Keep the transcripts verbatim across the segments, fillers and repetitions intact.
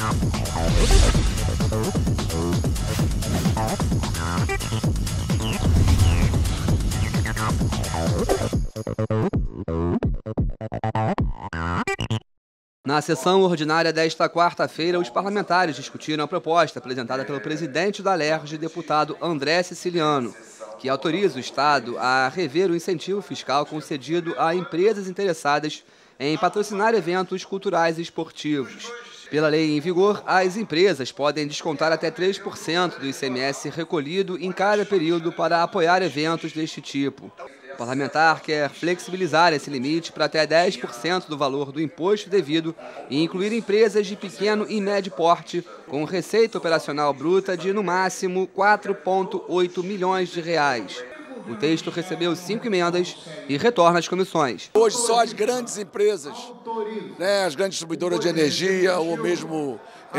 Na sessão ordinária desta quarta-feira, os parlamentares discutiram a proposta apresentada pelo presidente da Alerj, deputado André Siciliano, que autoriza o Estado a rever o incentivo fiscal concedido a empresas interessadas em patrocinar eventos culturais e esportivos. Pela lei em vigor, as empresas podem descontar até três por cento do I C M S recolhido em cada período para apoiar eventos deste tipo. O parlamentar quer flexibilizar esse limite para até dez por cento do valor do imposto devido e incluir empresas de pequeno e médio porte com receita operacional bruta de, no máximo, quatro vírgula oito milhões de reais. O texto recebeu cinco emendas e retorna às comissões. Hoje só as grandes empresas, né, as grandes distribuidoras de energia ou mesmo é,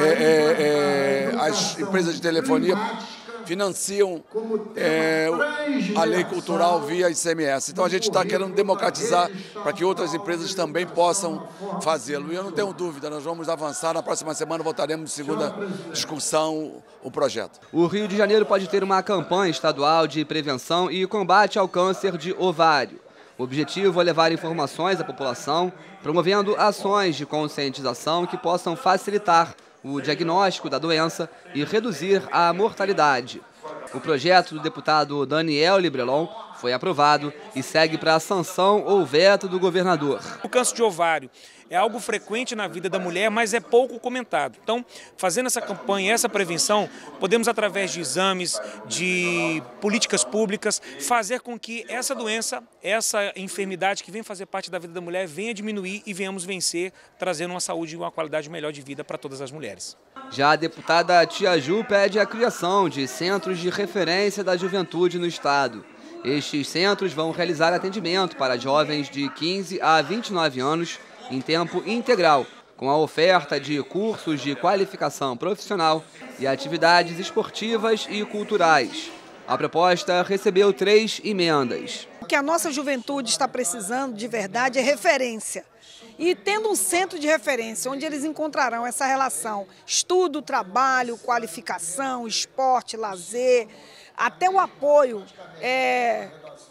é, é, as empresas de telefonia financiam é, a lei cultural via I C M S. Então a gente está querendo democratizar para que outras empresas também possam fazê-lo. E eu não tenho dúvida, nós vamos avançar. Na próxima semana votaremos em segunda discussão o projeto. O Rio de Janeiro pode ter uma campanha estadual de prevenção e combate ao câncer de ovário. O objetivo é levar informações à população, promovendo ações de conscientização que possam facilitar o diagnóstico da doença e reduzir a mortalidade. O projeto do deputado Daniel Librelon foi aprovado e segue para a sanção ou veto do governador. O câncer de ovário é algo frequente na vida da mulher, mas é pouco comentado. Então, fazendo essa campanha, essa prevenção, podemos, através de exames, de políticas públicas, fazer com que essa doença, essa enfermidade que vem fazer parte da vida da mulher, venha diminuir e venhamos vencer, trazendo uma saúde e uma qualidade melhor de vida para todas as mulheres. Já a deputada Tia Ju pede a criação de centros de referência da juventude no estado. Estes centros vão realizar atendimento para jovens de quinze a vinte e nove anos em tempo integral, com a oferta de cursos de qualificação profissional e atividades esportivas e culturais. A proposta recebeu três emendas. O que a nossa juventude está precisando de verdade é referência. E tendo um centro de referência, onde eles encontrarão essa relação estudo, trabalho, qualificação, esporte, lazer, até o apoio é,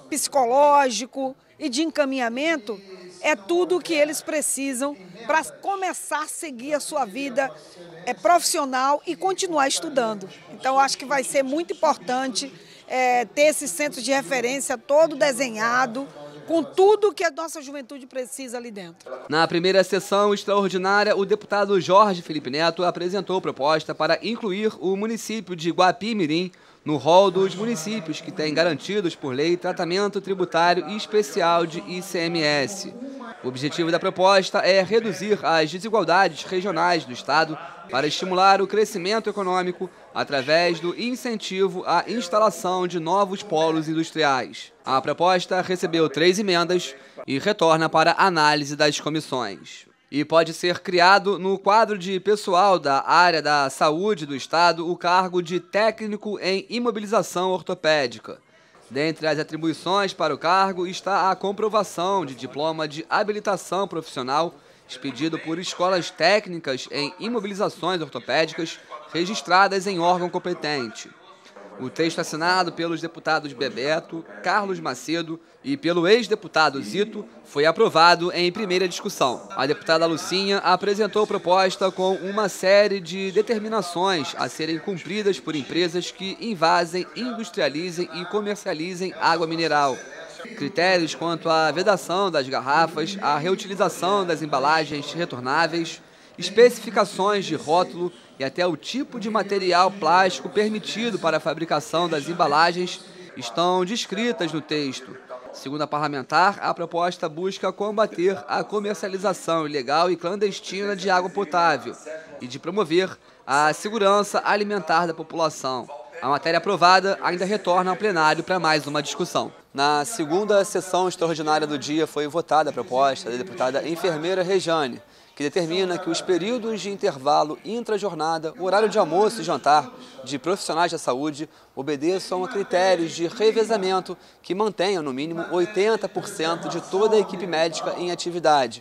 psicológico e de encaminhamento, é tudo o que eles precisam para começar a seguir a sua vida é, profissional e continuar estudando. Então, acho que vai ser muito importante é, ter esse centro de referência todo desenhado, com tudo que a nossa juventude precisa ali dentro. Na primeira sessão extraordinária, o deputado Jorge Felipe Neto apresentou proposta para incluir o município de Guapimirim no rol dos municípios que têm garantidos por lei tratamento tributário especial de I C M S. O objetivo da proposta é reduzir as desigualdades regionais do estado para estimular o crescimento econômico através do incentivo à instalação de novos polos industriais. A proposta recebeu três emendas e retorna para análise das comissões. E pode ser criado no quadro de pessoal da área da saúde do estado o cargo de técnico em imobilização ortopédica. Dentre as atribuições para o cargo está a comprovação de diploma de habilitação profissional expedido por escolas técnicas em imobilizações ortopédicas registradas em órgão competente. O texto assinado pelos deputados Bebeto, Carlos Macedo e pelo ex-deputado Zito foi aprovado em primeira discussão. A deputada Lucinha apresentou proposta com uma série de determinações a serem cumpridas por empresas que invasem, industrializem e comercializem água mineral. Critérios quanto à vedação das garrafas, a reutilização das embalagens retornáveis, especificações de rótulo e até o tipo de material plástico permitido para a fabricação das embalagens estão descritas no texto. Segundo a parlamentar, a proposta busca combater a comercialização ilegal e clandestina de água potável e de promover a segurança alimentar da população. A matéria aprovada ainda retorna ao plenário para mais uma discussão. Na segunda sessão extraordinária do dia foi votada a proposta da deputada enfermeira Rejane, que determina que os períodos de intervalo intra-jornada, o horário de almoço e jantar de profissionais da saúde obedeçam a critérios de revezamento que mantenham no mínimo oitenta por cento de toda a equipe médica em atividade.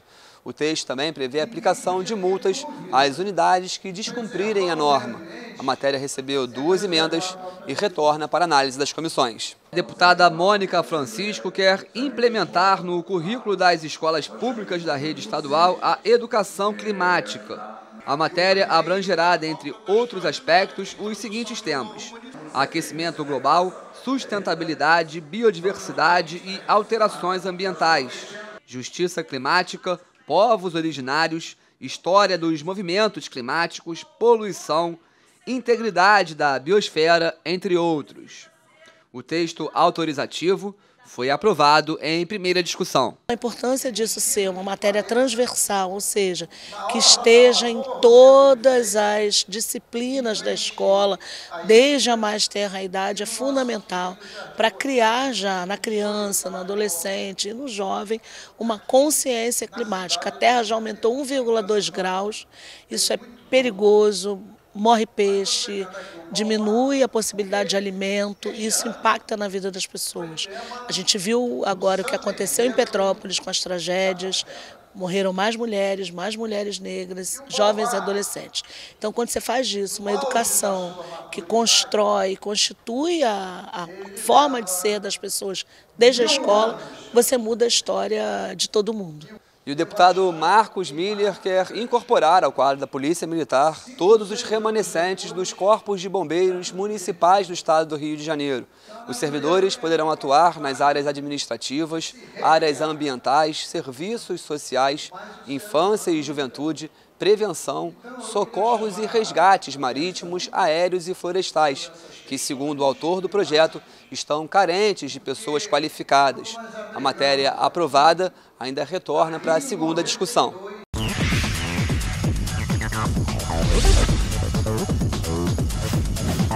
O texto também prevê a aplicação de multas às unidades que descumprirem a norma. A matéria recebeu duas emendas e retorna para análise das comissões. A deputada Mônica Francisco quer implementar no currículo das escolas públicas da rede estadual a educação climática. A matéria abrangerá, dentre outros aspectos, os seguintes temas: aquecimento global, sustentabilidade, biodiversidade e alterações ambientais, justiça climática, povos originários, história dos movimentos climáticos, poluição, integridade da biosfera, entre outros. O texto autorizativo foi aprovado em primeira discussão. A importância disso ser uma matéria transversal, ou seja, que esteja em todas as disciplinas da escola, desde a mais tenra idade, é fundamental para criar já na criança, no adolescente e no jovem uma consciência climática. A Terra já aumentou um vírgula dois graus, isso é perigoso. Morre peixe, diminui a possibilidade de alimento e isso impacta na vida das pessoas. A gente viu agora o que aconteceu em Petrópolis com as tragédias, morreram mais mulheres, mais mulheres negras, jovens e adolescentes. Então, quando você faz disso, uma educação que constrói, constitui a, a forma de ser das pessoas desde a escola, você muda a história de todo mundo. E o deputado Marcos Miller quer incorporar ao quadro da Polícia Militar todos os remanescentes dos corpos de bombeiros municipais do estado do Rio de Janeiro. Os servidores poderão atuar nas áreas administrativas, áreas ambientais, serviços sociais, infância e juventude, prevenção, socorros e resgates marítimos, aéreos e florestais, que, segundo o autor do projeto, estão carentes de pessoas qualificadas. A matéria aprovada ainda retorna para a segunda discussão.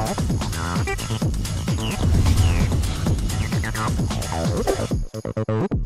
Thank you.